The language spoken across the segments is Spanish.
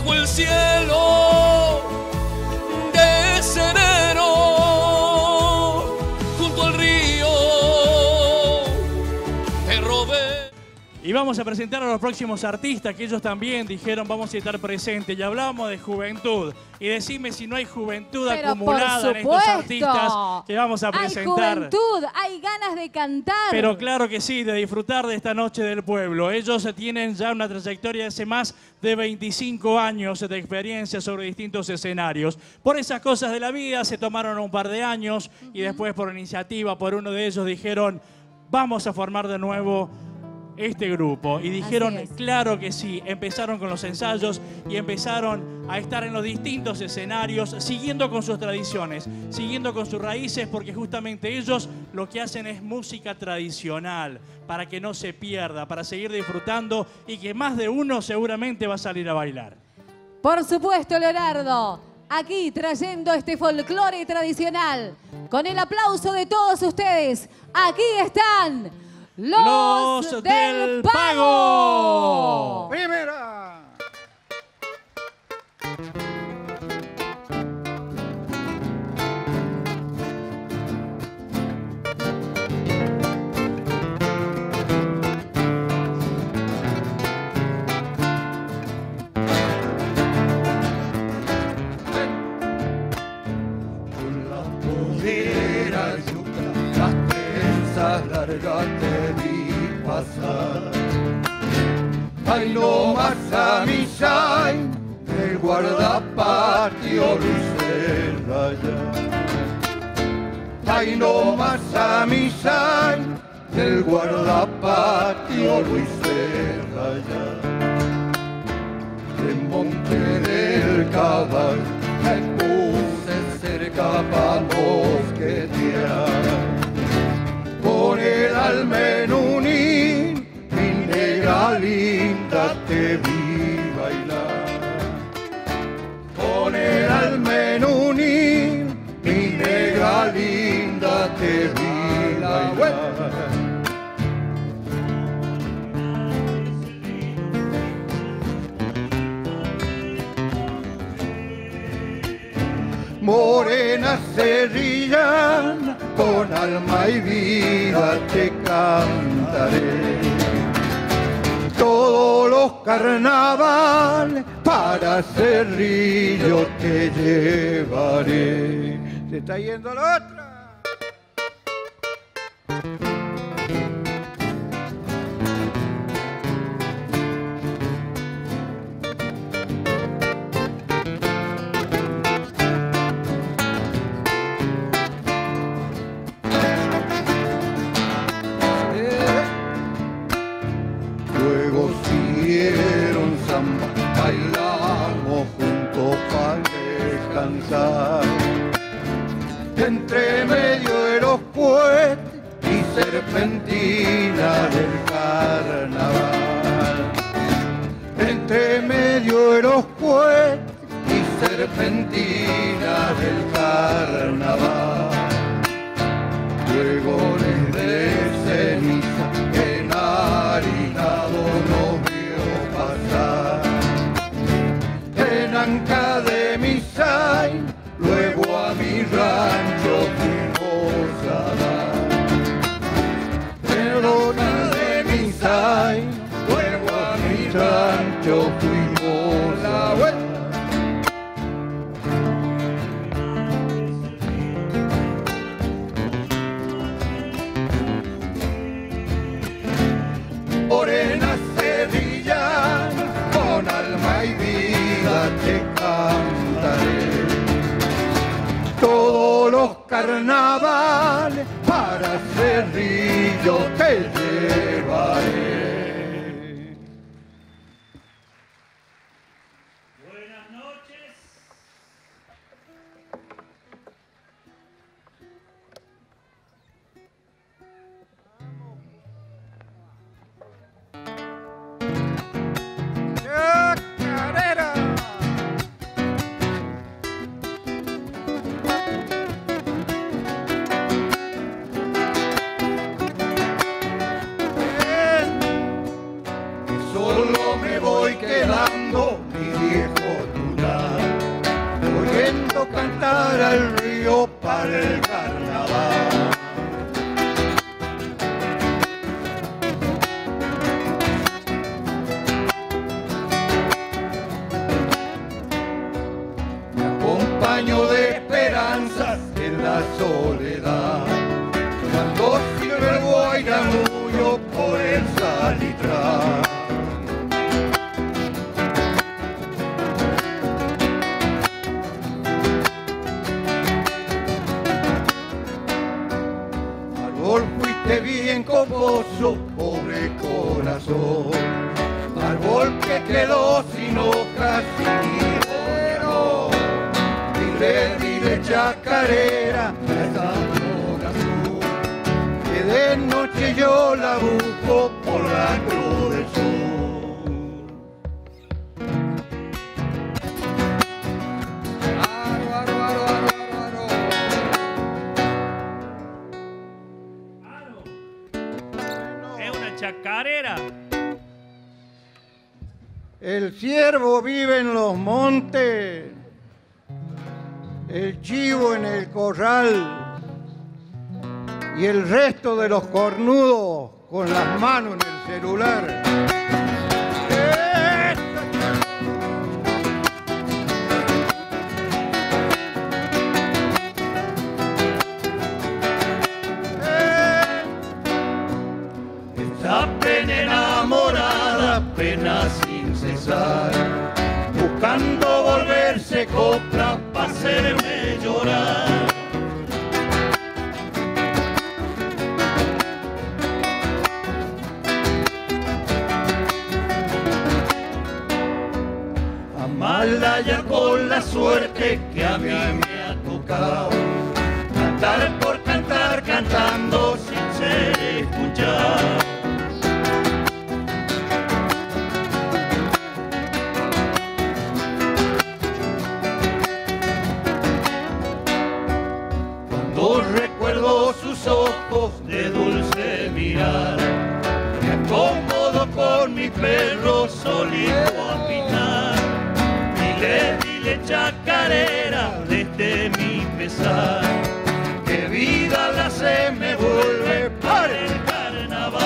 bajo el cielo de sereno, junto al río, te robé. Y vamos a presentar a los próximos artistas que ellos también dijeron vamos a estar presentes. Y hablábamos de juventud. Y decime si no hay juventud Pero acumulada en estos artistas que vamos a presentar. Hay juventud, hay ganas de cantar. Pero claro que sí, de disfrutar de esta noche del pueblo. Ellos tienen ya una trayectoria de hace más de 25 años de experiencia sobre distintos escenarios. Por esas cosas de la vida se tomaron un par de años y después por iniciativa, por uno de ellos dijeron vamos a formar de nuevo este grupo. Y dijeron, claro que sí, empezaron con los ensayos y empezaron a estar en los distintos escenarios, siguiendo con sus tradiciones, siguiendo con sus raíces, porque justamente ellos lo que hacen es música tradicional, para que no se pierda, para seguir disfrutando y que más de uno seguramente va a salir a bailar. Por supuesto, Leonardo, aquí trayendo este folclore tradicional, con el aplauso de todos ustedes, aquí están los del Pago. Primera. Con la pollera yuca, las trenzas largas te vi pasar. Ay, no más a mi shine, el guardapatio luce raya. Ay, no más a mi shine, el guardapatio luce raya. En monte del cabal me puse cerca para mosquetear. Con el almenunín, mi negra linda, te vi bailar. Con el almenunín, mi negra linda, te vi bailar. Morena serrillana, con alma y vida te cantaré. Todos los carnavales para Cerrillo te llevaré. Se está yendo la otra. Luego siguieron samba, bailamos juntos para descansar. Entre medio de los puentes y serpentina del carnaval. Entre medio de los puentes y serpentina del carnaval. Luego de ceniza enharinado nos vio pasar. En Anca de Misain, luego a mi rancho fuimos a dar. En Lona de Misain, luego a mi rancho fuimos a dar. Morena sevillana, con alma y vida te cantaré. Todos los carnavales para Cerrillo te llevaré. Buenas noches. Chacarera. descansas en la soledad. Cuando sirve el guairamullo por el salitral. Árbol fuiste bien coposo, pobre corazón. Árbol que quedó sin hojas y dinero. Dile, dile chacarera a esa flor azul, que de noche yo la busco por la cruz del sur. Aro, aro, aro, aro, aro. Es una chacarera. El ciervo vive en los montes, el chivo en el corral y el resto de los cornudos con las manos en el celular. Esa pena enamorada, pena sin cesar, buscando volverse copla para hacerme llorar. Amarla ya con la suerte que a mí me ha tocado, cantar por cantar, cantando sin ser escuchado. Recuerdo sus ojos de dulce mirar, me acomodo con mi perro solito a pinar. Dile, dile chacarera desde mi pesar, que vida la se me vuelve para el carnaval.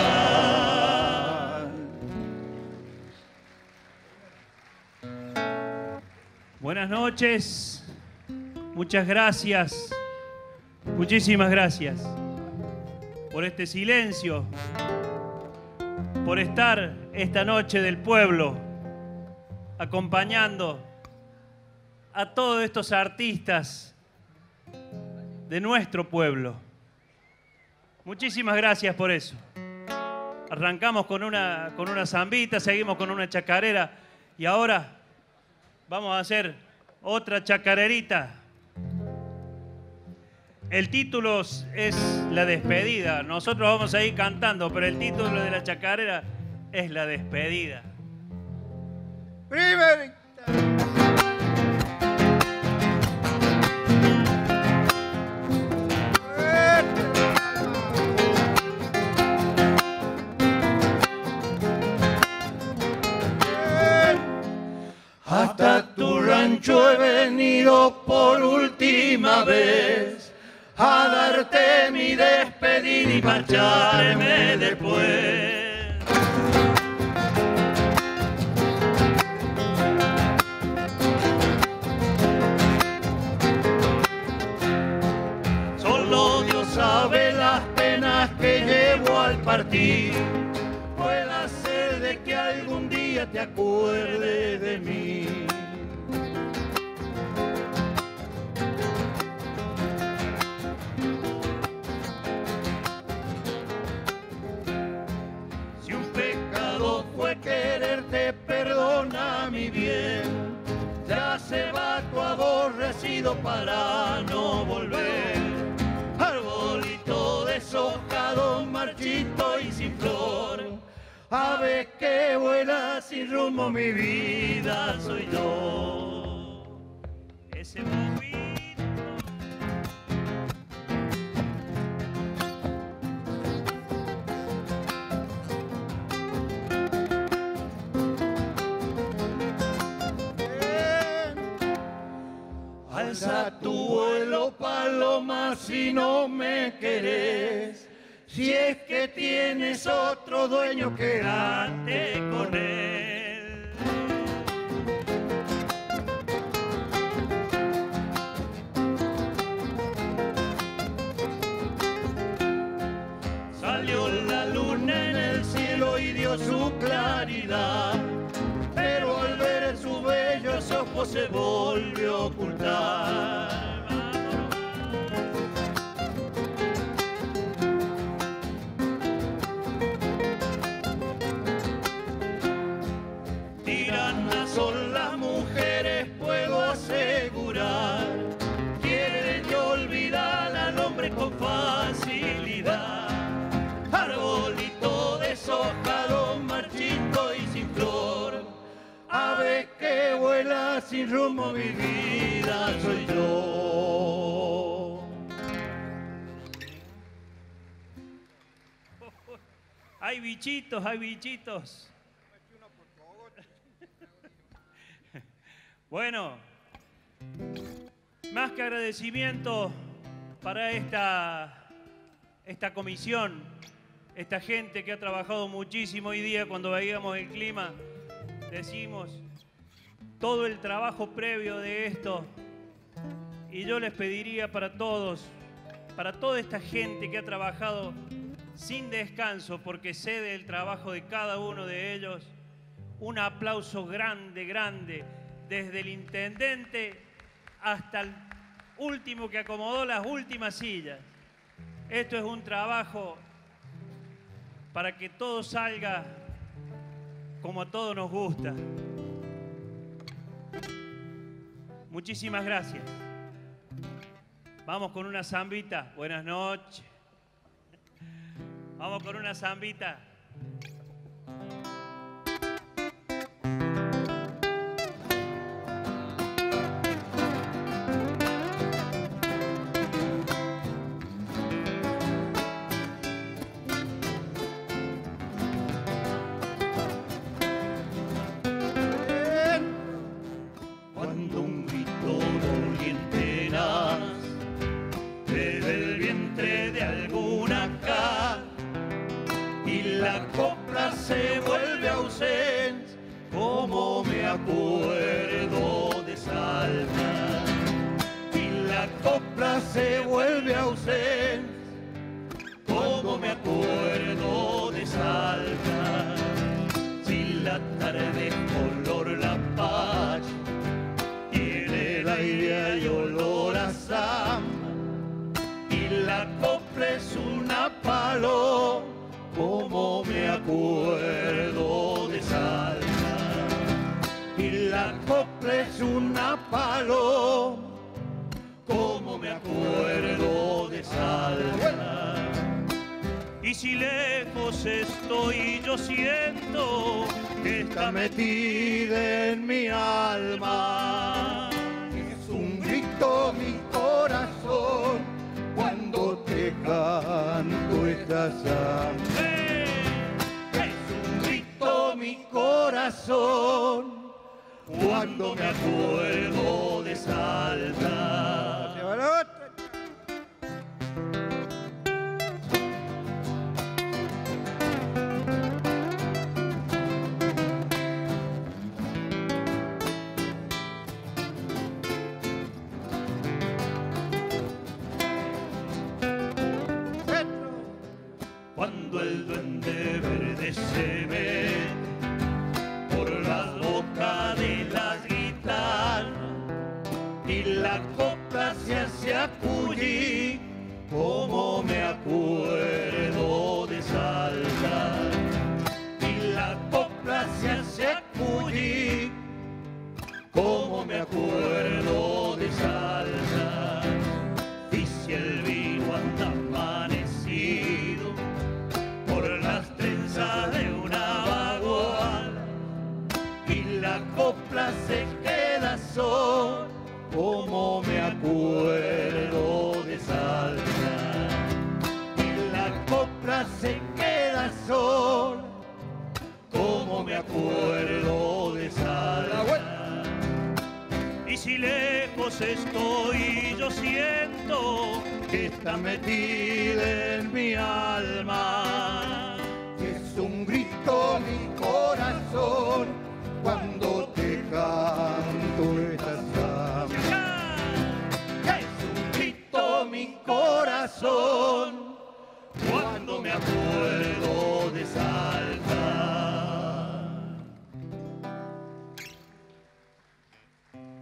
Buenas noches, muchas gracias. Muchísimas gracias por este silencio, por estar esta noche del pueblo acompañando a todos estos artistas de nuestro pueblo. Muchísimas gracias por eso. Arrancamos con una zambita, seguimos con una chacarera y ahora vamos a hacer otra chacarerita. El título es La Despedida. Nosotros vamos a ir cantando, pero el título de la chacarera es La Despedida. Primerita. Hasta tu rancho he venido por última vez a darte mi despedida y marcharme después. Solo Dios sabe las penas que llevo al partir. Puede ser de que algún día te acuerdes de mí. Quererte, perdona mi bien, ya se va tu aborrecido para no volver. Arbolito deshojado, marchito y sin flor, ave que vuela sin rumbo, mi vida soy yo. Ese movimiento. Alza tu vuelo, paloma, si no me querés. Si es que tienes otro dueño, quédate con él. lejos se volvió a ocultar. Tiranas son las mujeres, puedo asegurar. Quieren olvidar al hombre con facilidad. Arbolito deshojado, marchito y sin flor. Ave que vuela sin rumbo, mi vida soy yo. Hay bichitos, hay bichitos. Bueno, más que agradecimiento para esta comisión, esta gente que ha trabajado muchísimo hoy día. Cuando veíamos el clima, decimos todo el trabajo previo de esto. Y yo les pediría para todos, para toda esta gente que ha trabajado sin descanso, porque sé del trabajo de cada uno de ellos, un aplauso grande, grande, desde el intendente hasta el último que acomodó las últimas sillas. Esto es un trabajo para que todo salga como a todos nos gusta. Muchísimas gracias. Vamos con una zambita. Buenas noches. Vamos con una zambita. Cuando un grito doliente nace desde el vientre de alguna acá y la copla se vuelve ausencia, como me acuerdo de Salta. Y la copla se vuelve ausencia, como me acuerdo de Salta. Si la tarde es color la paz, tiene el aire y olor a samba, y la copla es una paloma, como me acuerdo de Salta. Y la copla es una paloma, como me acuerdo de Salta. Y si lejos estoy, yo siento que está metida en mi alma. Es un grito mi corazón cuando te canto esta samba. Es un grito mi corazón cuando me acuerdo de Salta. Cuando el duende verde se ve por la boca de las guitarras y la copla se hace acullir, como me acuerdo de Salta. Y la copla se hace acullir, como me acuerdo de Salta. Y si el vino anda amanecido por las trenzas de una baguala y la copla se queda sola, como me acuerdo de Salta. Y la copla se queda sola, como me acuerdo de Salta. Y si lejos estoy, yo siento que está metida en mi alma. Es un grito mi corazón cuando te canto esta samba. Es un grito mi corazón cuando me acuerdo de Salta.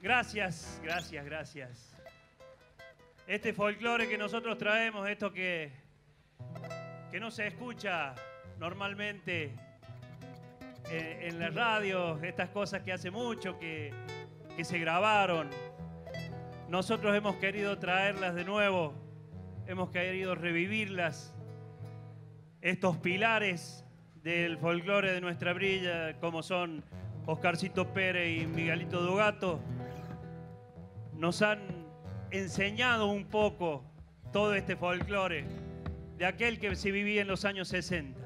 Gracias, gracias, gracias. Este folclore que nosotros traemos, esto que no se escucha normalmente en la radio, estas cosas que hace mucho que se grabaron, nosotros hemos querido traerlas de nuevo, hemos querido revivirlas, estos pilares del folclore de nuestra brilla, como son Oscarcito Pérez y Miguelito Dugato, nos han enseñado un poco todo este folclore de aquel que se vivía en los años 60.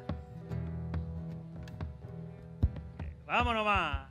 ¡Vamos nomás!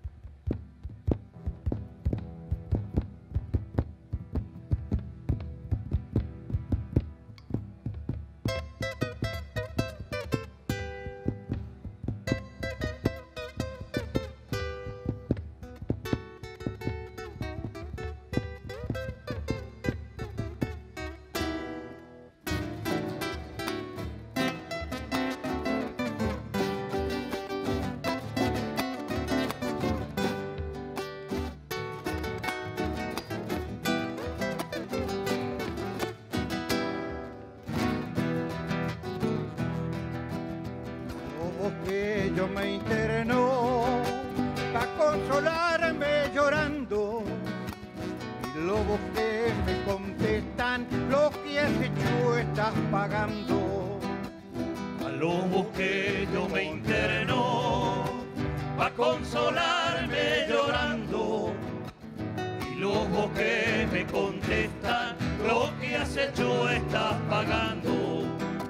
Que yo me interno pa' consolarme llorando, y lobos que me contestan: lo que has hecho estás pagando. A lobos que yo me interno pa' consolarme llorando, y lobos que me contestan: lo que has hecho estás pagando.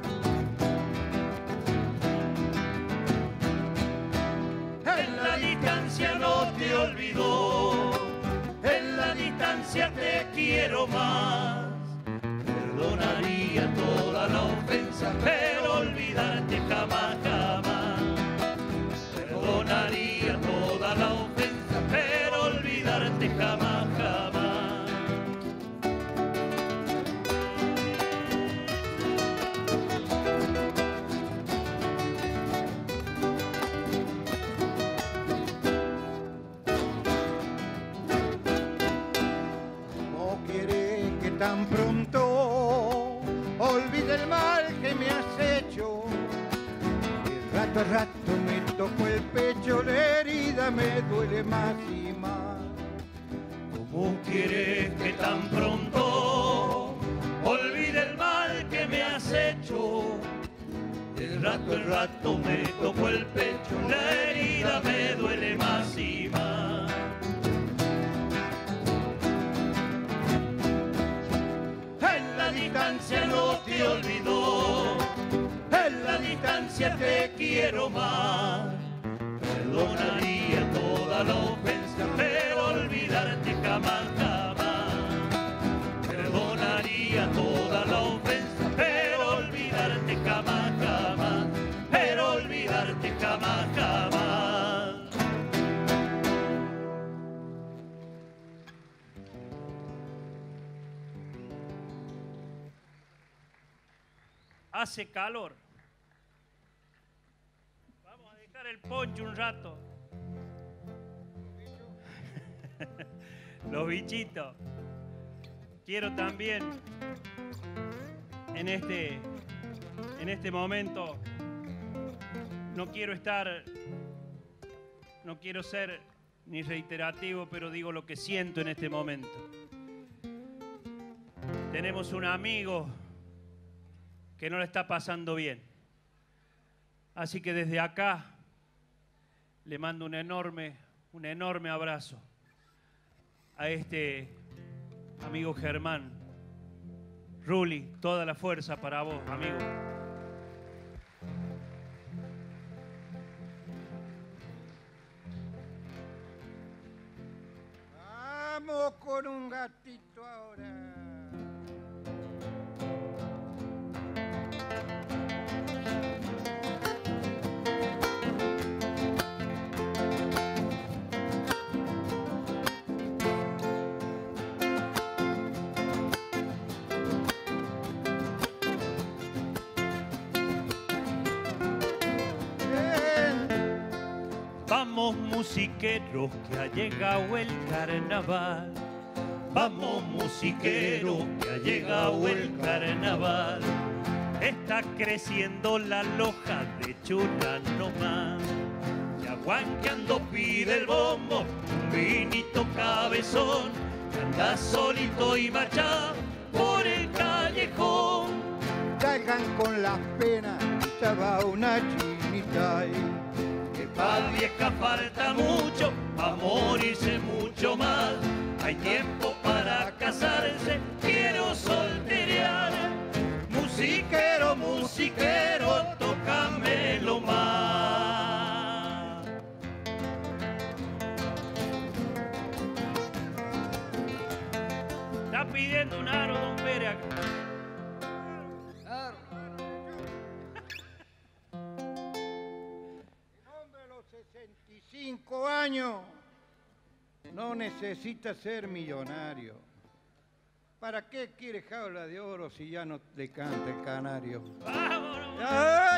No te olvidó, en la distancia te quiero más. Perdonaría toda la ofensa, pero olvidarte jamás, jamás. Perdonaría toda la ofensa, pero olvidarte jamás, jamás. Tan pronto olvide el mal que me has hecho, y rato a rato me toco el pecho, la herida me duele más y más. ¿Cómo quieres que tan pronto olvide el mal que me has hecho? De rato en rato me toco el pecho, la herida me duele más y más. En la distancia no te olvidó, en la distancia te quiero más. Perdonaría toda la ofensa, pero olvidarte jamás, jamás. Perdonaría toda la ofensa, pero olvidarte jamás, jamás. Pero olvidarte jamás, jamás. Hace calor. Vamos a dejar el poncho un rato. Los bichitos. Quiero también en este momento, no quiero ser ni reiterativo, pero digo lo que siento en este momento. Tenemos un amigo que no le está pasando bien. Así que desde acá le mando un enorme abrazo a este amigo Germán. Ruli, toda la fuerza para vos, amigo. Vamos con un gatito ahora. Vamos Vamos musiqueros que ha llegado el carnaval. Vamos musiqueros que ha llegado el carnaval. Está creciendo la loja de chula nomás. Ya guanqueando pide el bombo, un vinito cabezón, que anda solito y marcha por el callejón. Cargan con las penas, ya va una chinita que pa' vieja falta mucho, pa' morirse mucho más. Hay tiempo para casarse, quiero solterear. Musiquero, musiquero, tócamelo más. Está pidiendo un aro, don Pere, acá. El hombre de los 65 años no necesita ser millonario. ¿Para qué quiere jaula de oro si ya no le canta el canario? ¡Vámonos! ¡Ah!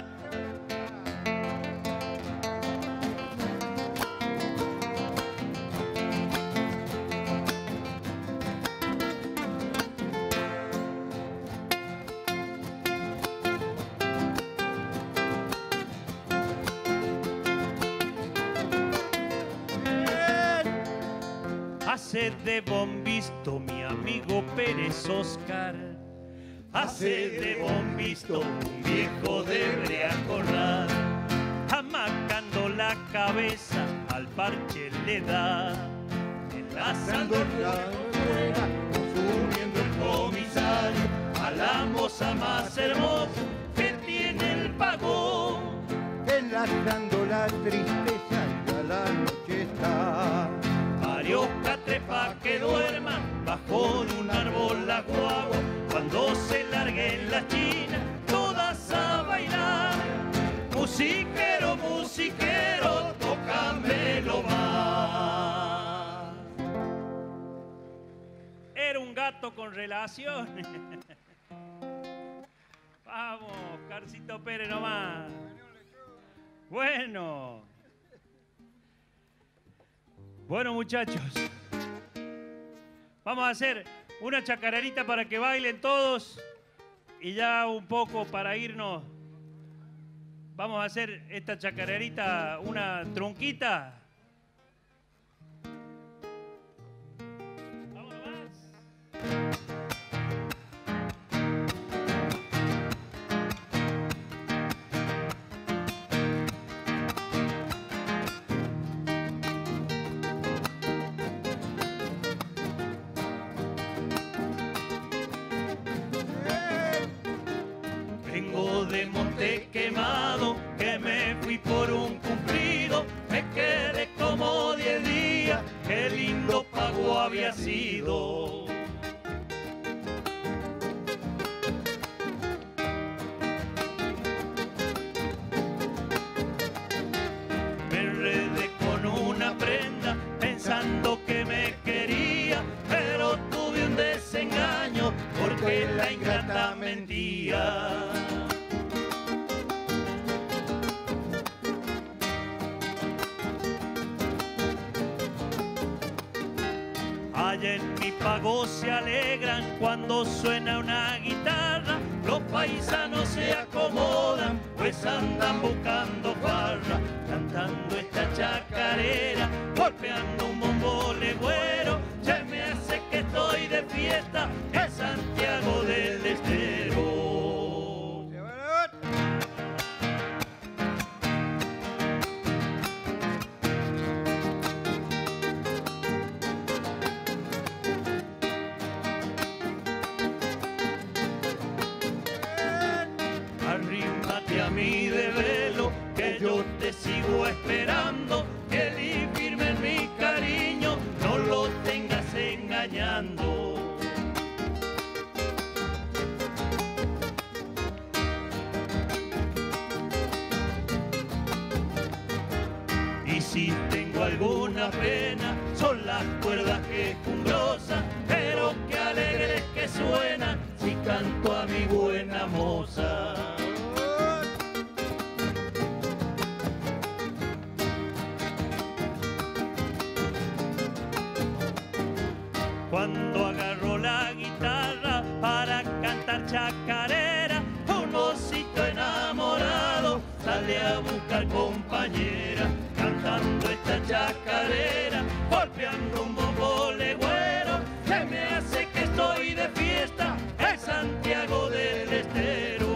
Hace de bombisto mi amigo Pérez Oscar. Hace de bombisto un viejo de Breacorral. Amacando la cabeza al parche le da. Enlazando la rueda, subiendo el comisario a la moza más hermosa que tiene el pagón. Enlazando la tristeza y a la noche está. Varios catrepas que duerman bajo de un árbol la guagua. Cuando se larguen las chinas todas a bailar. Musiquero, musiquero, tócamelo más. Era un gato con relaciones. Vamos, Carcito Pérez nomás. Bueno. Bueno, muchachos, vamos a hacer una chacarerita para que bailen todos y ya un poco para irnos. Vamos a hacer esta chacarerita, una trunquita. Vámonos más. Vengo de Monte Quemado, que me fui por un cumplido, me quedé como 10 días, qué lindo pago había sido. Me enredé con una prenda, pensando que me quería, pero tuve un desengaño, porque la ingrata mentía. Allá en mi pago se alegran cuando suena una guitarra. Los paisanos se acomodan, pues andan buscando farra. Cantando esta chacarera, golpeando un bombo legüero. Ya me hace que estoy de fiesta en Santiago del Estero. Arrímate a mí de velo, que yo te sigo esperando, que li firme en mi cariño, no lo tengas engañando. Y si tengo alguna pena, son las cuerdas quejumbrosas, pero qué alegres que suenan si canto a mi buena moza. Cuando agarro la guitarra para cantar chacarera, un mocito enamorado sale a buscar compañera, cantando esta chacarera, golpeando un bombo legüero, se me hace que estoy de fiesta en Santiago del Estero.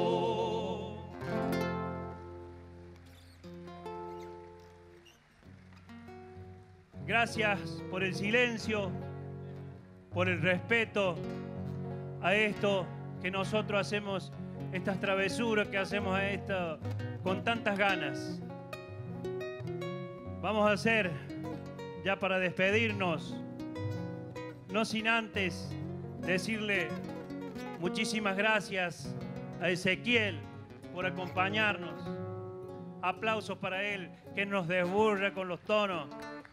Gracias por el silencio, por el respeto a esto que nosotros hacemos, estas travesuras que hacemos a esto con tantas ganas. Vamos a hacer, ya para despedirnos, no sin antes decirle muchísimas gracias a Ezequiel por acompañarnos. Aplausos para él, que nos desburra con los tonos.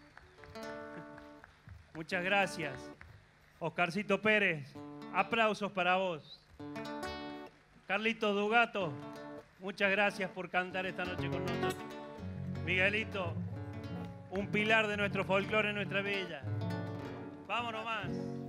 Muchas gracias. Oscarcito Pérez, aplausos para vos. Carlitos Dugato, muchas gracias por cantar esta noche con nosotros. Miguelito, un pilar de nuestro folclore en nuestra villa. Vamos nomás.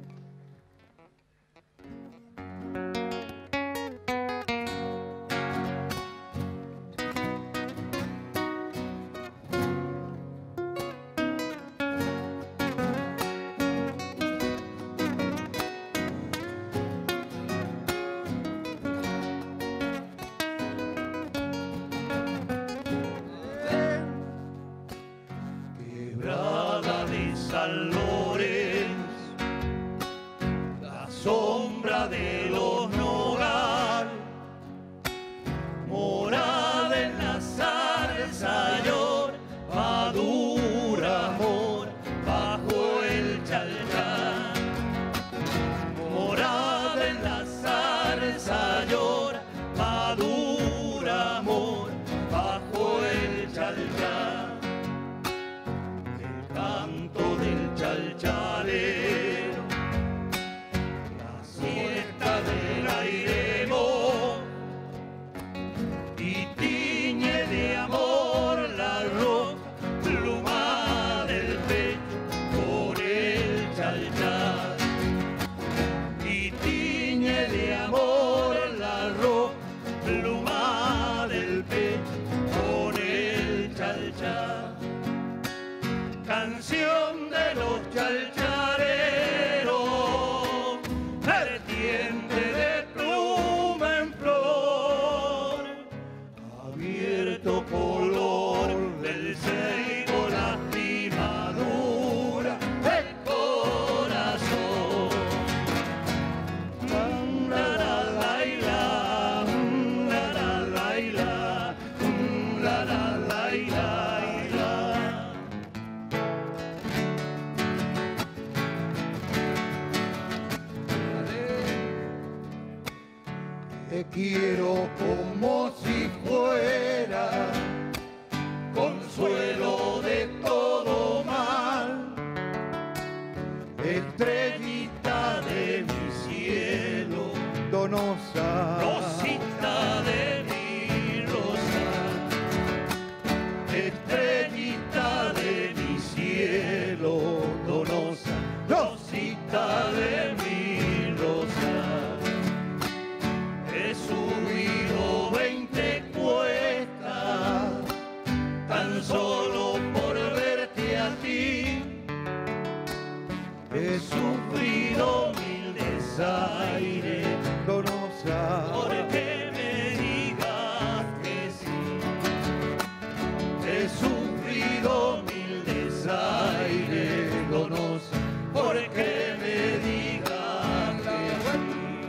Quebrada de San Lorenzo, la sombra de los nogal, morada en la zarza llor, madura amor bajo el chalchán. Morada en la zarza llor, madura amor bajo el chalchán. Canto del chalchalero, la siesta del airemo, y tiñe de amor la roja pluma del pecho con el chalchal. Y tiñe de amor la roja pluma del pecho con el chalchal. Canción de los chalchareros, vertiente de pluma en flor, abierto color del ceibo, lastimadura del corazón. La la la la, la la la la, la la la la. Te quiero como si fuera consuelo de todo mal, estrellita de mi cielo, donosa, rosita de mi rosa, estrellita de mi cielo, donosa, rosita de mi rosa. He subido 20 cuestas tan solo por verte a ti. He sufrido 1000 desaires, donosa, porque me digas que sí. He sufrido 1000 desaires, donosa, porque me digas que sí.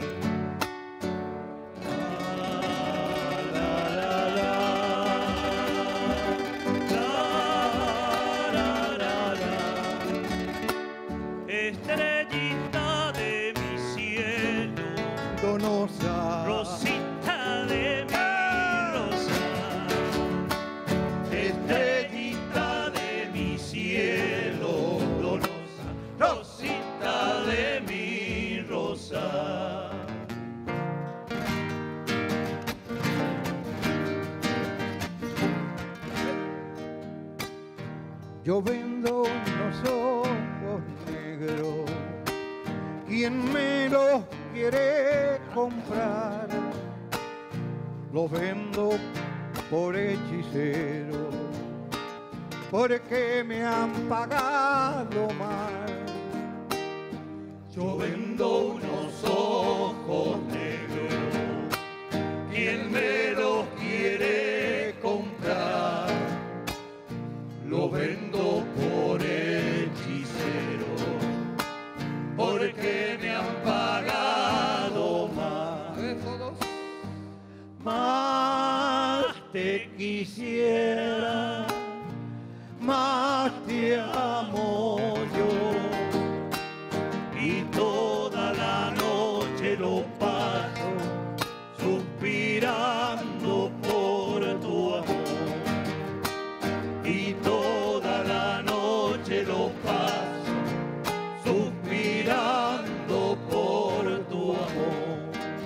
Estrellita de mi cielo, donosa, rosita de mi rosa, estrellita de mi cielo, donosa, rosita de mi rosa. yo vendo unos ojos negros quien me los quiere comprar, los vendo por hechicero, porque me han pagado mal. Yo vendo unos ojos negros, quien me los quiere comprar, lo vendo por hechicero, porque me han pagado más. Más te quisiera, más te amo yo, y toda la noche lo paso suspirando por tu amor, y toda la noche lo paso suspirando por tu amor.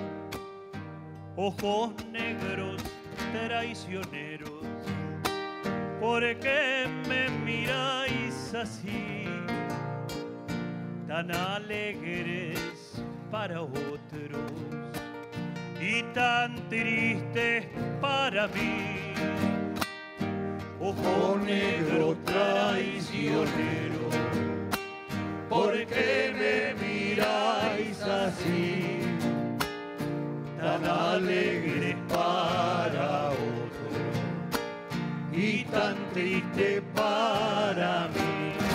Ojos negros traicioneros, ¿por qué me miráis así? Tan alegres para otros y tan tristes para mí. Ojo negro traicionero, ¿por qué me miráis así? Tan alegres para otros y tan triste para mí.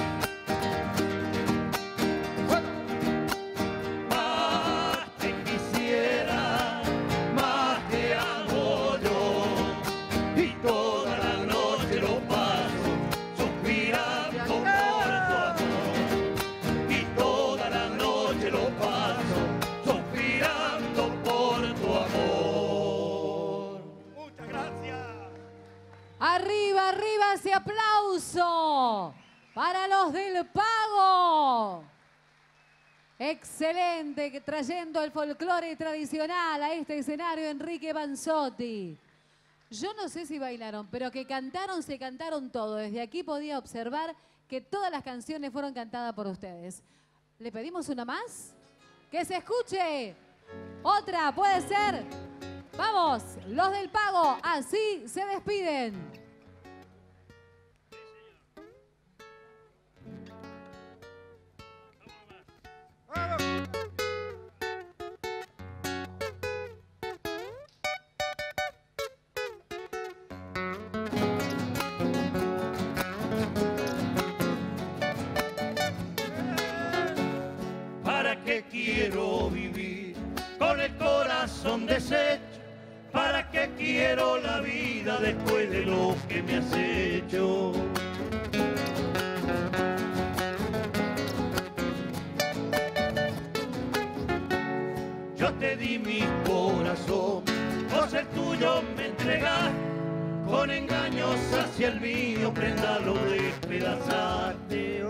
Más te quisiera, más te amo yo, y toda la noche lo paso suspirando por tu amor, y toda la noche lo paso suspirando por tu amor. Muchas gracias. Arriba, arriba ese aplauso para los del Pago. Excelente, trayendo el folclore tradicional a este escenario, Enrique Banzotti. Yo no sé si bailaron, pero que cantaron, se cantaron todo. Desde aquí podía observar que todas las canciones fueron cantadas por ustedes. ¿Le pedimos una más? ¡Que se escuche! Otra, puede ser. Vamos, los del Pago, así se despiden. ¿Para qué quiero vivir con el corazón deshecho? ¿Para qué quiero la vida después de lo que me has hecho? Yo te di mi corazón, vos el tuyo me entregaste, con engaños hacia el mío, prenda lo despedazaste.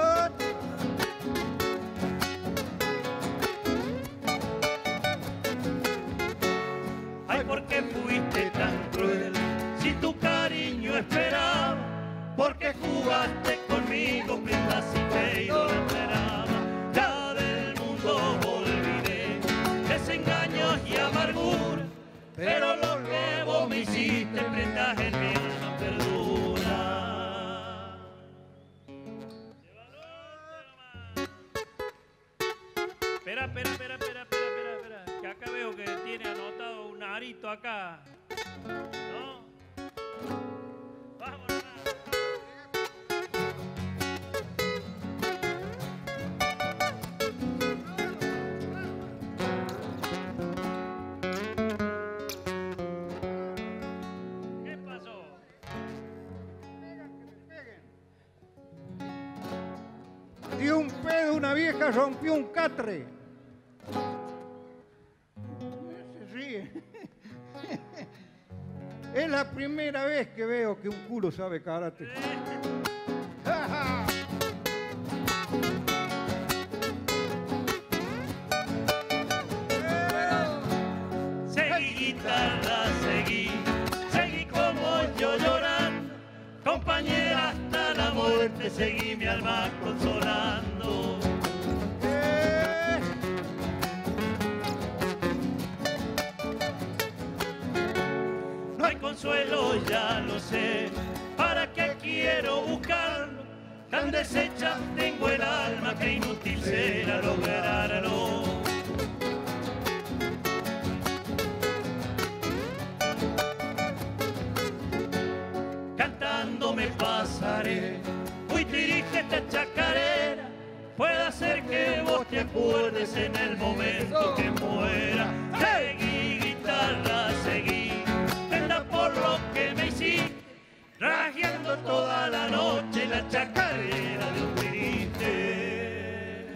Ay, ¿por qué fuiste tan cruel? Si tu cariño esperaba, porque jugaste conmigo, prenda si te idolatraba. Ya del mundo olvidé desengaños y amargura, pero lo que vos me hiciste, prenda en mi alma perdura. Espera, que acá veo que tiene anotado un arito acá, ¿no? Vámonos. ¿Qué pasó? Dio un pedo, una vieja rompió un catre. Se ríe. Es la primera vez que veo que un culo sabe karate. Seguí guitarra, seguí como yo llorando, compañera hasta la muerte, seguí mi alma consolando. consuelo, ya lo sé. ¿Para qué quiero buscarlo? Tan deshecha tengo el alma que inútil será lograrlo. Cantando me pasaré, muy triste esta chacarera. Puede ser que vos te acuerdes en el momento que muera. Seguí, guitarra, seguí, tenda por lo que me hiciste, rajeando toda la noche la chacarera de un triste.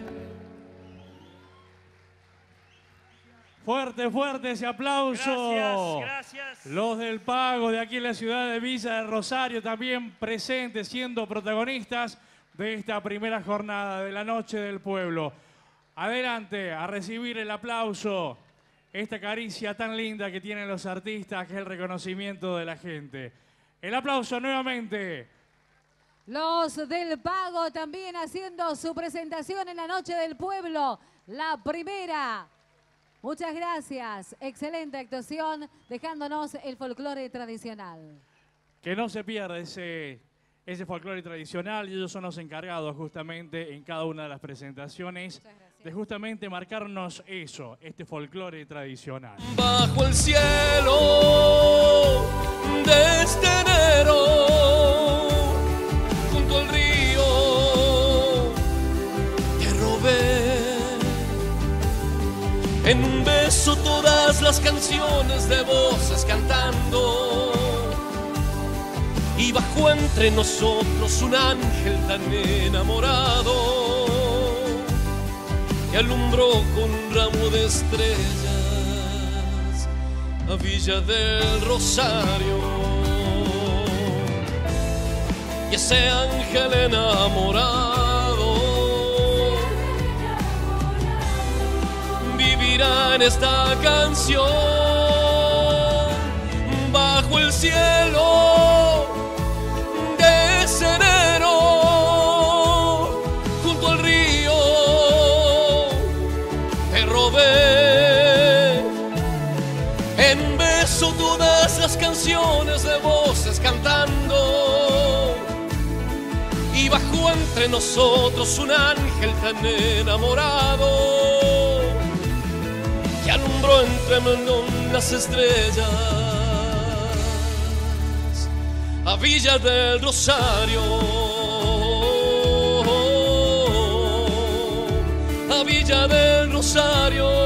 Fuerte, fuerte ese aplauso. Gracias, gracias. Los del Pago de aquí en la ciudad de Villa del Rosario también presentes, siendo protagonistas de esta primera jornada de la Noche del Pueblo. Adelante a recibir el aplauso, esta caricia tan linda que tienen los artistas, que es el reconocimiento de la gente. El aplauso nuevamente. Los del Pago también haciendo su presentación en la Noche del Pueblo, la primera. Muchas gracias, excelente actuación, dejándonos el folclore tradicional. Que no se pierda ese folclore tradicional, y ellos son los encargados justamente en cada una de las presentaciones de justamente marcarnos eso, este folclore tradicional. Bajo el cielo de este enero, junto al río, te robé en un beso todas las canciones de voces cantando. Y bajó entre nosotros un ángel tan enamorado que alumbró con un ramo de estrellas a Villa del Rosario. Y ese ángel enamorado vivirá en esta canción. Bajo el cielo de ese enero, junto al río, te robé en un beso todas las canciones de voces cantando. Y bajó entre nosotros un ángel tan enamorado que alumbró entre las estrellas a Villa del Rosario, a Villa del Rosario.